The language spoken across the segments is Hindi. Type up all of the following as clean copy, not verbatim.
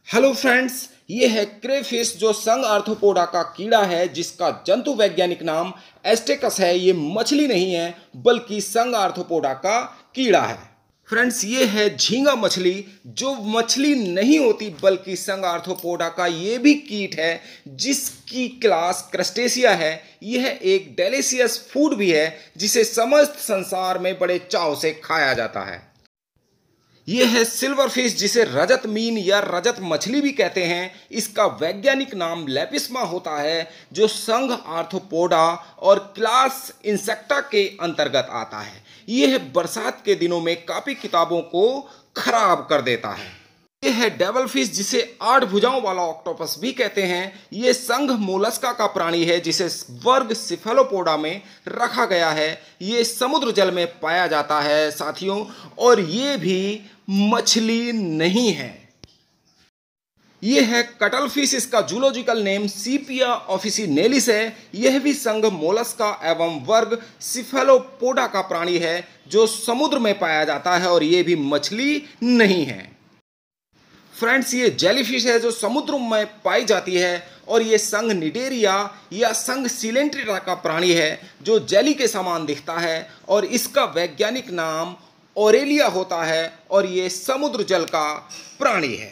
हेलो फ्रेंड्स, ये है क्रेफिश जो संघ आर्थ्रोपोडा का कीड़ा है जिसका जंतु वैज्ञानिक नाम एस्टेकस है। ये मछली नहीं है बल्कि संघ आर्थ्रोपोडा का कीड़ा है। फ्रेंड्स, ये है झींगा मछली जो मछली नहीं होती बल्कि संघ आर्थ्रोपोडा का ये भी कीट है जिसकी क्लास क्रस्टेशिया है। यह एक डेलिशियस फूड भी है जिसे समस्त संसार में बड़े चाव से खाया जाता है। यह है सिल्वर फिश जिसे रजत मीन या रजत मछली भी कहते हैं। इसका वैज्ञानिक नाम लेपिस्मा होता है जो संघ आर्थ्रोपोडा और क्लास इंसेक्टा के अंतर्गत आता है। यह बरसात के दिनों में काफी किताबों को खराब कर देता है। यह है डेवल फिश जिसे 8 भुजाओं वाला ऑक्टोपस भी कहते हैं। यह संघ मोलस्का का प्राणी है जिसे वर्ग सिफेलोपोडा में रखा गया है। यह समुद्र जल में पाया जाता है साथियों, और ये भी मछली नहीं है। यह है कटल फिश, इसका जूलॉजिकल नेम सीपिया ऑफिसिनेलिस है। यह भी संघ मोलस्का एवं वर्ग सिफेलोपोडा का प्राणी है जो समुद्र में पाया जाता है, और यह भी मछली नहीं है। फ्रेंड्स, ये जेलीफिश है जो समुद्र में पाई जाती है, और ये संघ निडेरिया या संघ सिलेंट्रेटा का प्राणी है जो जेली के समान दिखता है, और इसका वैज्ञानिक नाम ओरेलिया होता है, और ये समुद्र जल का प्राणी है।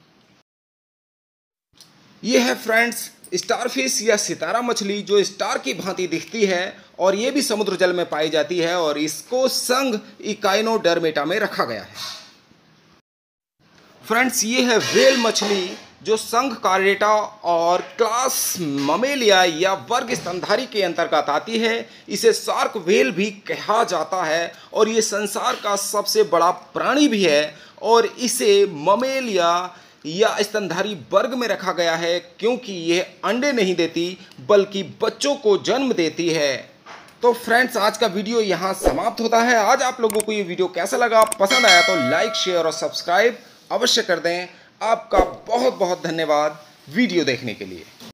ये है फ्रेंड्स स्टारफिश या सितारा मछली जो स्टार की भांति दिखती है, और ये भी समुद्र जल में पाई जाती है, और इसको संघ इकाइनोडर्मेटा में रखा गया है। फ्रेंड्स, ये है व्हेल मछली जो संघ कार्डेटा और क्लास ममेलिया या वर्ग स्तनधारी के अंतर्गत आती है। इसे शार्क व्हेल भी कहा जाता है, और ये संसार का सबसे बड़ा प्राणी भी है, और इसे ममेलिया या स्तनधारी वर्ग में रखा गया है क्योंकि यह अंडे नहीं देती बल्कि बच्चों को जन्म देती है। तो फ्रेंड्स, आज का वीडियो यहाँ समाप्त होता है। आज आप लोगों को ये वीडियो कैसा लगा, पसंद आया तो लाइक, शेयर और सब्सक्राइब अवश्य कर दें। आपका बहुत बहुत धन्यवाद वीडियो देखने के लिए।